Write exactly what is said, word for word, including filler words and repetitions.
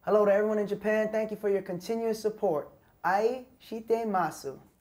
Hello to everyone in Japan. Thank you for your continuous support. 愛してます。